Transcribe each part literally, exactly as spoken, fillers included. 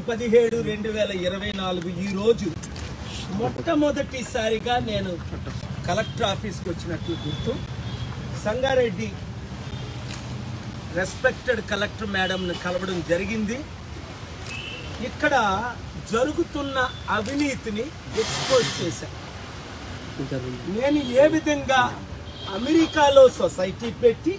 పదిహేడు రెండు వేల ఇరవై నాలుగు ఈ రోజు మొట్టమొదటిసారిగా నేను కలెక్టర్ ఆఫీస్కి వచ్చినట్లు గుర్తు. సంగారెడ్డి రెస్పెక్టెడ్ కలెక్టర్ మేడంని కలవడం జరిగింది. ఇక్కడ జరుగుతున్న అవినీతిని ఎక్స్పోజ్ చేశాను. నేను ఏ విధంగా అమెరికాలో సొసైటీ పెట్టి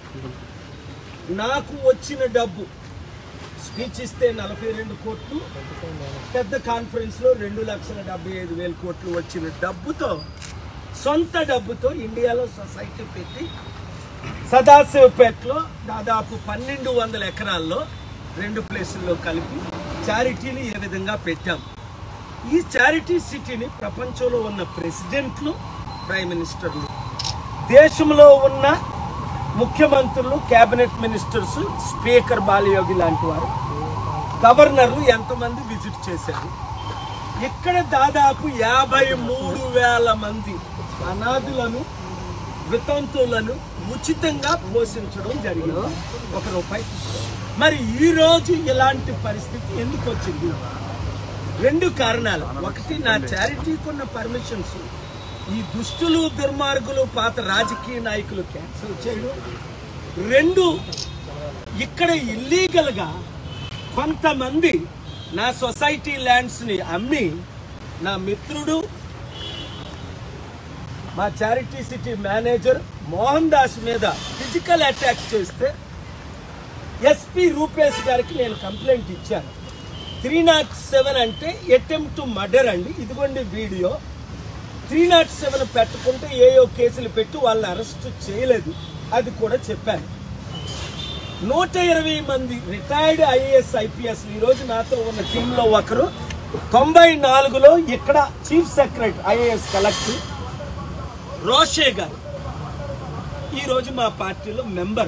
నాకు వచ్చిన డబ్బు స్పీచ్ ఇస్తే నలభై రెండు కోట్లు, పెద్ద కాన్ఫరెన్స్లో రెండు లక్షల డెబ్బై ఐదు వేల కోట్లు వచ్చిన డబ్బుతో, సొంత డబ్బుతో ఇండియాలో సొసైటీ పెట్టి సదాశివపేటలో దాదాపు పన్నెండు వందల ఎకరాల్లో రెండు ప్లేసుల్లో కలిపి చారిటీని ఏ విధంగా పెట్టాం. ఈ చారిటీ సిటీని ప్రపంచంలో ఉన్న ప్రెసిడెంట్లు, ప్రైమ్ మినిస్టర్లు, దేశంలో ఉన్న ముఖ్యమంత్రులు, క్యాబినెట్ మినిస్టర్స్, స్పీకర్ బాలయోగి లాంటి వారు, గవర్నర్లు ఎంతమంది విజిట్ చేశారు. ఇక్కడ దాదాపు యాభై మూడు వేల మంది అనాథులను, వితంతువులను ఉచితంగా పోషించడం జరిగింది, ఒక రూపాయి. మరి ఈ రోజు ఇలాంటి పరిస్థితి ఎందుకు వచ్చింది? రెండు కారణాలు. ఒకటి, నా చారిటీకి ఉన్న పర్మిషన్స్ ఈ దుష్టులు, దుర్మార్గులు, పాత రాజకీయ నాయకులు క్యాన్సిల్ చేయడం. రెండు, ఇక్కడ ఇల్లీగల్గా కొంతమంది నా సొసైటీ ల్యాండ్స్ని అమ్మి నా మిత్రుడు, మా charity city manager Mohan Das మీద ఫిజికల్ అటాక్ చేస్తే ఎస్పీ రూపేష్ గారికి నేను కంప్లైంట్ ఇచ్చాను. త్రీ నాట్ సెవెన్ అంటే అటెంప్ట్ టు మర్డర్ అండి. ఇదిగోండి వీడియో. త్రీ నాట్ సెవెన్ పెట్టుకుంటే ఏయో కేసులు పెట్టి వాళ్ళని అరెస్ట్ చేయలేదు, అది కూడా చెప్పాను. నూట ఇరవై మంది రిటైర్డ్ ఐఏఎస్ ఐపీఎస్ ఈరోజు నాతో ఉన్న టీంలో ఒకరు. తొంభై నాలుగులో ఇక్కడ చీఫ్ సెక్రటరీ ఐఏఎస్ కలెక్టర్ రోషే గారు ఈరోజు మా పార్టీలో మెంబర్.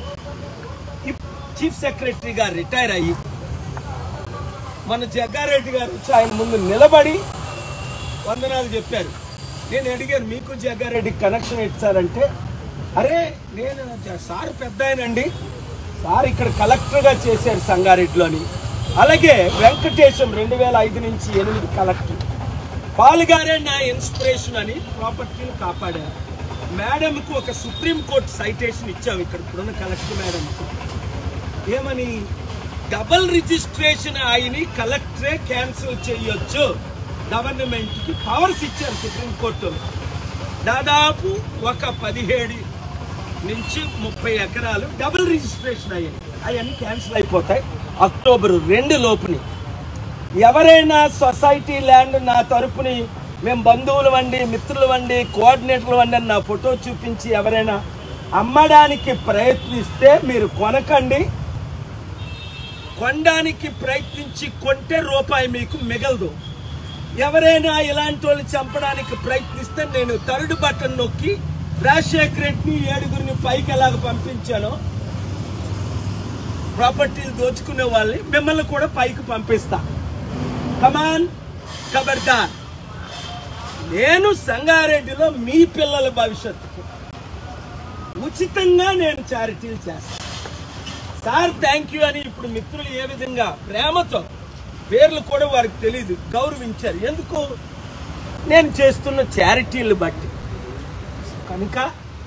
చీఫ్ సెక్రటరీగా రిటైర్ అయ్యి మన జగ్గారెడ్డి గారు వచ్చి ఆయన ముందు నిలబడి వందనాలు చెప్పారు. నేను అడిగాను, మీకు జగ్గారెడ్డికి కనెక్షన్ ఇచ్చారంటే, అరే నేను సార్ పెద్ద ఆయనండి, సార్ ఇక్కడ కలెక్టర్గా చేశారు సంగారెడ్డిలోని. అలాగే వెంకటేశం రెండు వేల ఐదు నుంచి ఎనిమిది కలెక్టర్. పాలుగారే నా ఇన్స్పిరేషన్ అని ప్రాపర్టీని కాపాడారు. మేడంకు ఒక సుప్రీంకోర్టు సైటేషన్ ఇచ్చాము ఇక్కడ ఇప్పుడున్న కలెక్టర్ మేడంకు. ఏమని? డబల్ రిజిస్ట్రేషన్ అయిన కలెక్టరే క్యాన్సిల్ చేయొచ్చు, గవర్నమెంట్కి పవర్స్ ఇచ్చారు సుప్రీంకోర్టు. దాదాపు ఒక పదిహేడు నుంచి ముప్పై ఎకరాలు డబుల్ రిజిస్ట్రేషన్ అయ్యాయి. అవన్నీ క్యాన్సిల్ అయిపోతాయి అక్టోబర్ రెండు లోపుని. ఎవరైనా సొసైటీ ల్యాండ్ నా తరపుని మేము బంధువులు వండి, మిత్రులు వండి, కోఆర్డినేటర్లు వండి అని నా ఫోటో చూపించి ఎవరైనా అమ్మడానికి ప్రయత్నిస్తే మీరు కొనకండి. కొనడానికి ప్రయత్నించి కొంటే రూపాయి మీకు మిగలదు. ఎవరైనా ఇలాంటి వాళ్ళు చంపడానికి ప్రయత్నిస్తే నేను థర్డ్ బటన్ నొక్కి రాజశేఖర రెడ్డిని ఏడుగురిని పైకి ఎలాగ పంపించానో ప్రాపర్టీలు దోచుకునే వాళ్ళని మిమ్మల్ని కూడా పైకి పంపిస్తా. కమాన్, ఖబర్దార్. నేను సంగారెడ్డిలో మీ పిల్లల భవిష్యత్తుకు ఉచితంగా నేను చారిటీలు చేస్తాను. సార్ థ్యాంక్ యూ అని ఇప్పుడు మిత్రులు ఏ విధంగా ప్రేమతో, పేర్లు కూడా వారికి తెలియదు, గౌరవించారు. ఎందుకు? నేను చేస్తున్న చారిటీలు బట్టి. కనుక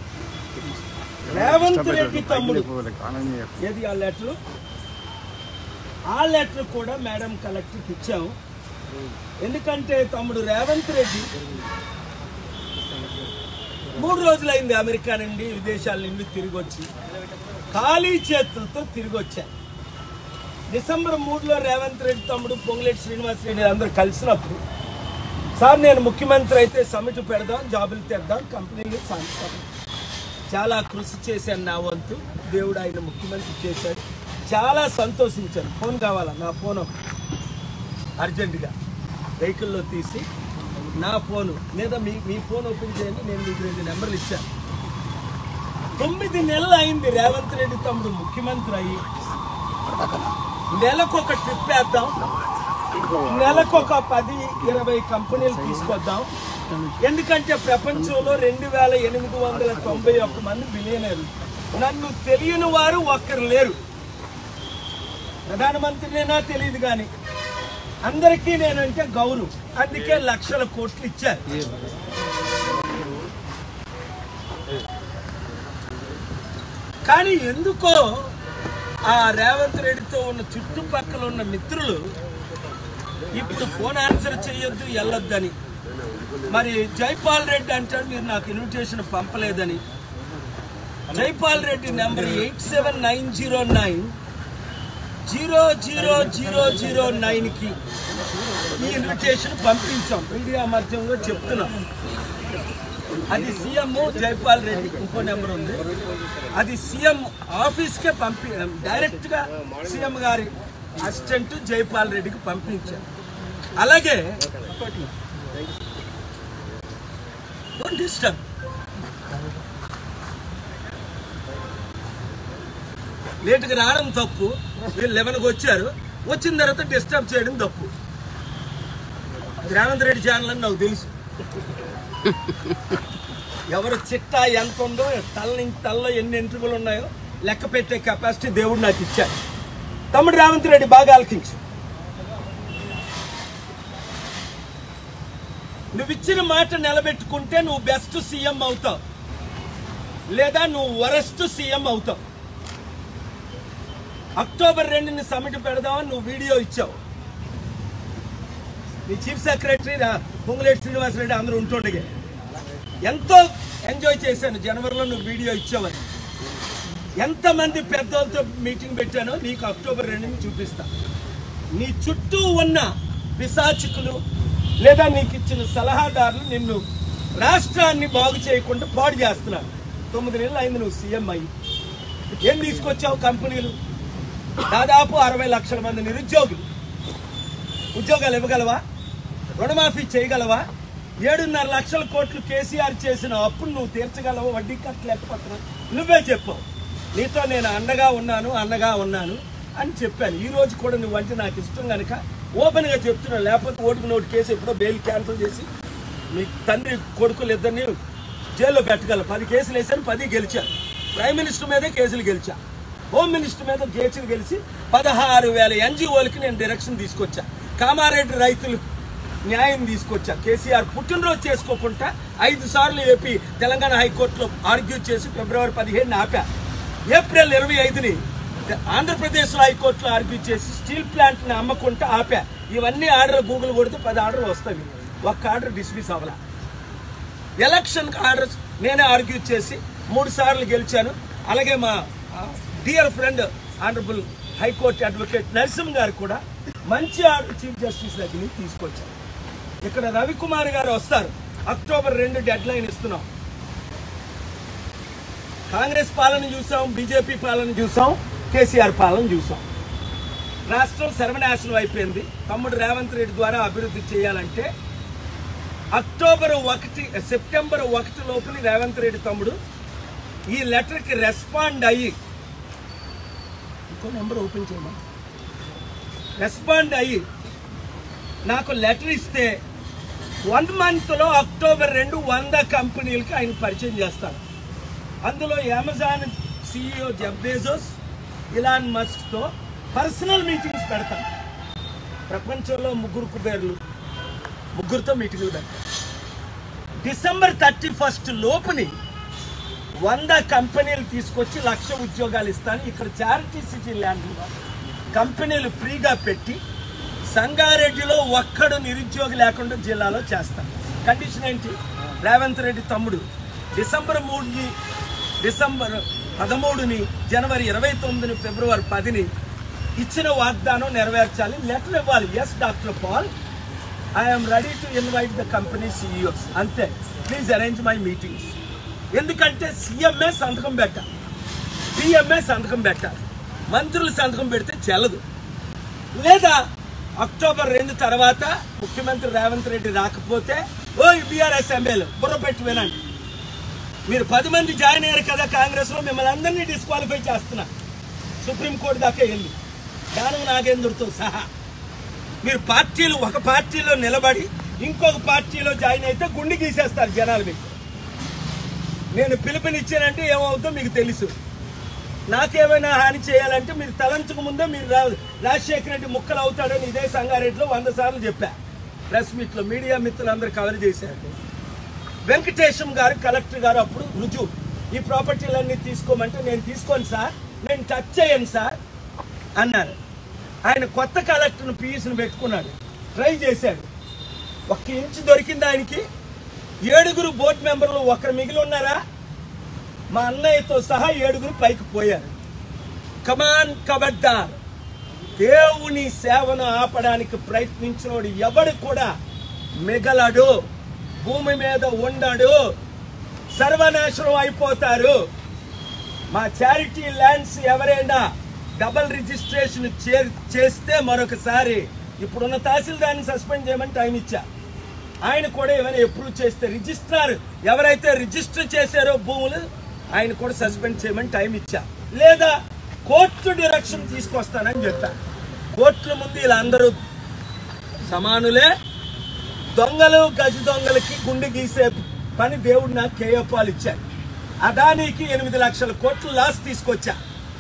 రేవంత్ రెడ్డి తమ్ముడు ఏది ఆ లెటర్, ఆ లెటర్ కూడా మేడం కలెక్టర్కి ఇచ్చాము. ఎందుకంటే తమ్ముడు రేవంత్ రెడ్డి మూడు రోజులైంది అమెరికా నుండి, విదేశాల నుండి తిరిగి వచ్చి ఖాళీ చేతులతో తిరిగి వచ్చారు. డిసెంబర్ మూడులో రేవంత్ రెడ్డి తమ్ముడు పొంగులేటి శ్రీనివాస్ రెడ్డి అందరూ కలిసినప్పుడు, సార్ నేను ముఖ్యమంత్రి అయితే సమిట్ పెడదాం, జాబులు తెద్దాం, కంపెనీలు సాధిస్తాం. చాలా కృషి చేశాను నా వంతు. దేవుడు ఆయన ముఖ్యమంత్రి చేశాడు. చాలా సంతోషించాను. ఫోన్ కావాలా? నా ఫోన్ అర్జెంటుగా వెహికల్లో తీసి నా ఫోను లేదా మీ మీ ఫోన్ ఓపెన్ చేయండి, నేను మీకు రెండు నెంబర్లు ఇచ్చాను. తొమ్మిది నెలలు అయింది రేవంత్ రెడ్డి తమ్ముడు ముఖ్యమంత్రి అయ్యి. నెలకొక ట్రిప్ వేద్దాం, నెలకొక పది ఇరవై కంపెనీలు తీసుకొద్దాం. ఎందుకంటే ప్రపంచంలో రెండు వేల ఎనిమిది వందల తొంభై ఒక్క మంది బిలియనర్లు. నన్ను తెలియని వారు ఒక్కరు లేరు. ప్రధానమంత్రినైనా తెలియదు కానీ అందరికీ నేనంటే గౌరవం, అందుకే లక్షల కోట్లు ఇచ్చారు. కానీ ఎందుకో ఆ రేవంత్ రెడ్డితో ఉన్న చుట్టుపక్కల ఉన్న మిత్రులు ఇప్పుడు ఫోన్ ఆన్సర్ చేయొద్దు, వెళ్ళొద్దని. మరి జైపాల్ రెడ్డి అంటాడు మీరు నాకు ఇన్విటేషన్ పంపలేదని. Jaipal Reddy number eight seven nine zero nine zero zero zero zero nine కి ఈ ఇన్విటేషన్ పంపించాం. మీడియా మాధ్యమంలో చెప్తున్నాం. అది సీఎం జైపాల్ రెడ్డి, ఇంకో నెంబర్ ఉంది, అది సీఎం ఆఫీస్కే పంపి డైరెక్ట్ గా సీఎం గారి అసిస్టెంట్ జైపాల్ రెడ్డికి పంపించారు. అలాగే డిస్టర్బ్ లేటుగా రావడం తప్పు, వీళ్ళు లెవెన్కి వచ్చారు, వచ్చిన తర్వాత డిస్టర్బ్ చేయడం తప్పు. రేవంత్ రెడ్డి ఛానల్ అని నాకు తెలుసు. ఎవరు చిట్టా ఎంత ఉందో, తల నుంచి తలలో ఎన్ని ఎంట్రుకలు ఉన్నాయో లెక్క పెట్టే కెపాసిటీ దేవుడు నాకు ఇచ్చాడు. తమ్ముడు రేవంత్ రెడ్డి బాగా ఆలకించు. నువ్వు ఇచ్చిన మాట నిలబెట్టుకుంటే నువ్వు బెస్ట్ సీఎం అవుతావు, లేదా నువ్వు వరస్ట్ సీఎం అవుతావు. అక్టోబర్ రెండుని సమిట్ పెడదామని నువ్వు వీడియో ఇచ్చావు. నీ చీఫ్ సెక్రటరీ పొంగులేటి శ్రీనివాసరెడ్డి అందరూ ఉంటుండగా ఎంతో ఎంజాయ్ చేశాను. జనవరిలో నువ్వు వీడియో ఇచ్చావని ఎంతమంది పెద్దలతో మీటింగ్ పెట్టానో నీకు అక్టోబర్ రెండుని చూపిస్తా. నీ చుట్టూ ఉన్న పిశాచికులు లేదా నీకు ఇచ్చిన సలహాదారులు నిన్ను రాష్ట్రాన్ని బాగు చేయకుండా పాడు చేస్తున్నారు. తొమ్మిది నెలలు అయింది నువ్వు సీఎం అయ్యి. ఏం తీసుకొచ్చావు? కంపెనీలు, దాదాపు అరవై లక్షల మంది నిరుద్యోగులు. ఉద్యోగాలు ఇవ్వగలవా? రుణమాఫీ చేయగలవా? ఏడున్నర లక్షల కోట్లు కేసీఆర్ చేసిన అప్పుడు నువ్వు తీర్చగలవా? వడ్డీ కట్టలేకపోతున్నా నువ్వే చెప్పావు. నీతో నేను అండగా ఉన్నాను అండగా ఉన్నాను అని చెప్పాను. ఈ రోజు కూడా నువ్వు అంటే నాకు ఇష్టం కనుక ఓపెన్గా చెప్తున్నావు. లేకపోతే ఓటుకు నోటు కేసు ఎప్పుడో బెయిల్ క్యాన్సిల్ చేసి మీ తండ్రి కొడుకులు ఇద్దరిని జైల్లో పెట్టగల. పది కేసులు వేసాను, పది గెలిచాను. ప్రైమ్ మినిస్టర్ మీదే కేసులు గెలిచా, హోమ్ మినిస్టర్ మీద కేసులు గెలిచి పదహారు వేల ఎన్జిఓలకి నేను డైరెక్షన్ తీసుకొచ్చా. కామారెడ్డి రైతులు న్యాయం తీసుకొచ్చా. కేసీఆర్ పుట్టినరోజు చేసుకోకుండా ఐదు సార్లు ఏపీ తెలంగాణ హైకోర్టులో ఆర్గ్యూ చేసి ఫిబ్రవరి పదిహేను ఆపా. ఏప్రిల్ ఇరవై ఐదుని ఆంధ్రప్రదేశ్లో హైకోర్టులో ఆర్గ్యూ చేసి స్టీల్ ప్లాంట్ని అమ్మకుంటా ఆపా. ఇవన్నీ ఆర్డర్ గూగుల్ కొడితే పది ఆర్డర్లు వస్తాయి. ఒక్క ఆర్డర్ డిస్మిస్ అవ్వాల. ఎలక్షన్ ఆర్డర్స్ నేనే ఆర్గ్యూ చేసి మూడు సార్లు గెలిచాను. అలాగే మా dear friend honourable high court advocate Narasimha గారు కూడా మంచి ఆర్డర్ చీఫ్ జస్టిస్ దగ్గర నుంచి తీసుకొచ్చారు. ఇక్కడ రవికుమార్ గారు వస్తారు. అక్టోబర్ రెండు డెడ్ లైన్ ఇస్తున్నాం. కాంగ్రెస్ పాలన చూసాం, బీజేపీ పాలన చూసాం, కేసీఆర్ పాలన చూసాం. రాష్ట్రం సర్వనాశనం అయిపోయింది. తమ్ముడు రేవంత్ రెడ్డి ద్వారా అభివృద్ధి చేయాలంటే అక్టోబర్ ఒకటి సెప్టెంబర్ ఒకటి లోపల రేవంత్ రెడ్డి తమ్ముడు ఈ లెటర్కి రెస్పాండ్ అయ్యి, ఇంకో నెంబర్ ఓపెన్ చేయమని రెస్పాండ్ అయ్యి నాకు లెటర్ ఇస్తే వన్ మంత్లో అక్టోబర్ రెండు వంద కంపెనీలకి ఆయన పరిచయం చేస్తాను. అందులో Amazon CEO Jeff Bezos, Elon మస్క్తో పర్సనల్ మీటింగ్స్ పెడతాను. ప్రపంచంలో ముగ్గురు కుబేర్లు, ముగ్గురితో మీటింగ్లు పెడతాను. డిసెంబర్ థర్టీ ఫస్ట్ లోపుని వంద కంపెనీలు తీసుకొచ్చి లక్ష ఉద్యోగాలు ఇస్తాను. ఇక్కడ చారిటీ సిటీ ల్యాండ్లో కంపెనీలు ఫ్రీగా పెట్టి సంగారెడ్డిలో ఒక్కడు నిరుద్యోగి లేకుండా జిల్లాలో చేస్తాను. కండిషన్ ఏంటి? రేవంత్ రెడ్డి తమ్ముడు డిసెంబర్ మూడుని డిసెంబర్ పదమూడుని జనవరి ఇరవై తొమ్మిదిని ఫిబ్రవరి పదిని ఇచ్చిన వాగ్దానం నెరవేర్చాలి. లెటర్ ఇవ్వాలి. Yes doctor Paul, I'm ready to invite the company CEOs. అంతే, ప్లీజ్ అరేంజ్ మై మీటింగ్స్. ఎందుకంటే సీఎంఏ సంతకం పెట్టాలి, పిఎంఏ సంతకం పెట్టాలి. మంత్రులు సంతకం పెడితే చెల్లదు. లేదా అక్టోబర్ రెండు తర్వాత ముఖ్యమంత్రి రేవంత్ రెడ్డి రాకపోతే ఓ బీఆర్ఎస్ ఎమ్మెల్యే బుర్ర పెట్టి వినండి, మీరు పది మంది జాయిన్ అయ్యారు కదా కాంగ్రెస్లో, మిమ్మల్ని అందరినీ డిస్క్వాలిఫై చేస్తున్నా. సుప్రీంకోర్టు దాకా వెళ్ళి దానం నాగేంద్రతో సహా మీరు పార్టీలు ఒక పార్టీలో నిలబడి ఇంకొక పార్టీలో జాయిన్ అయితే గుండె గీసేస్తారు జనాలు. మీకు నేను పిలుపునిచ్చానంటే ఏమవుతుందో మీకు తెలుసు. నాకేమైనా హాని చేయాలంటే మీరు తలంచక ముందే మీరు రాజశేఖర రెడ్డి ముక్కలు అవుతాడని ఇదే సంగారెడ్డిలో వంద సార్లు చెప్పా. ప్రెస్ మీట్లో మీడియా మిత్రులందరూ కవర్ చేశారు. వెంకటేశం గారు కలెక్టర్ గారు అప్పుడు రుజువు ఈ ప్రాపర్టీలన్నీ తీసుకోమంటే నేను తీసుకోను సార్, నేను టచ్ చేయను సార్ అన్నారు. ఆయన కొత్త కలెక్టర్ను పిఎస్ని పెట్టుకున్నాడు, ట్రై చేశాడు. ఒక్క ఇంచు దొరికింది ఆయనకి. ఏడుగురు బోర్డు మెంబర్లు ఒకరు మిగిలి ఉన్నారా? మా అన్నయ్యతో సహా ఏడుగురు పైకి పోయారు. కమాన్ కబడ్దార్, దేవుని సేవను ఆపడానికి ప్రయత్నించినోడు ఎవడు కూడా మిగలడు, భూమి మీద ఉండడు, సర్వనాశనం అయిపోతారు. మా చారిటీ ల్యాండ్స్ ఎవరైనా డబల్ రిజిస్ట్రేషన్ చేస్తే మరొకసారి ఇప్పుడున్న తహసీల్దార్ని సస్పెండ్ చేయమని టైం ఇచ్చా. ఆయన కూడా ఏమైనా అప్రూవ్ చేస్తే రిజిస్ట్రార్ ఎవరైతే రిజిస్టర్ చేశారో భూములు ఆయన కూడా సస్పెండ్ చేయమని టైం ఇచ్చా. లేదా కోర్టు డైరెక్షన్ తీసుకొస్తానని చెప్పా. కోర్టుల ముందు ఇలా అందరూ సమానులే. దొంగలు గజ దొంగలకి గుండె గీసే పని దేవుడు నాకు కేయపాలు ఇచ్చాడు. అదానికి ఎనిమిది లక్షల కోట్లు లాస్ తీసుకొచ్చా.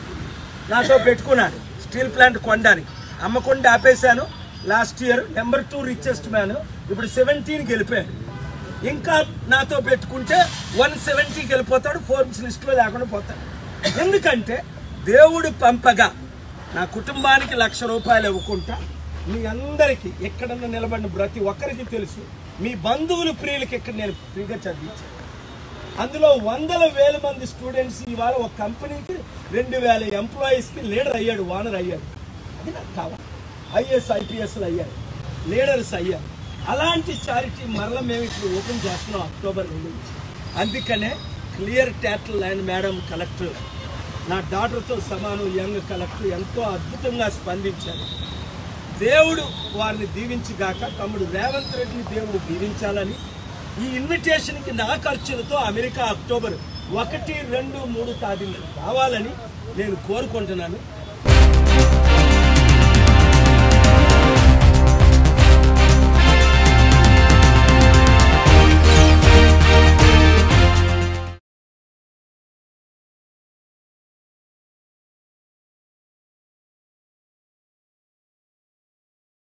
నాతో పెట్టుకున్నాడు స్టీల్ ప్లాంట్ కొనడానికి. అమ్మకుండా ఆపేశాను. Last year number two richest man, ఇప్పుడు సెవెంటీన్కి వెళ్ళిపోయాడు. ఇంకా నాతో పెట్టుకుంటే వన్ సెవెంటీకి వెళ్ళిపోతాడు, ఫోర్బ్స్ లిస్టులో లేకుండా పోతాడు. ఎందుకంటే దేవుడు పంపగా నా కుటుంబానికి లక్ష రూపాయలు ఇవ్వకుండా మీ అందరికీ ఎక్కడన్నా నిలబడిన ప్రతి ఒక్కరికి తెలుసు, మీ బంధువులు ప్రియులకి ఇక్కడ నేను ఫ్రీగా చదివించాను. అందులో వందల వేల మంది స్టూడెంట్స్ ఇవాళ ఒక కంపెనీకి రెండు వేల ఎంప్లాయీస్కి లీడర్ అయ్యాడు, ఓనర్ అయ్యాడు. అది నాకు కావాలి. ఐఏఎస్ ఐపీఎస్లు అయ్యారు, లీడర్స్ అయ్యారు. అలాంటి చారిటీ మరలా మేము ఇప్పుడు ఓపెన్ చేస్తున్నాం అక్టోబర్ రెండు నుంచి. అందుకనే clear title land madam collector నా డాటర్తో సమానం, యంగ్ కలెక్టర్ ఎంతో అద్భుతంగా స్పందించారు. దేవుడు వారిని దీవించిగాక. తమ్ముడు రేవంత్ రెడ్డిని దేవుడు దీవించాలని ఈ ఇన్విటేషన్కి నా ఖర్చులతో అమెరికా అక్టోబర్ ఒకటి రెండు మూడు తేదీలు రావాలని నేను కోరుకుంటున్నాను.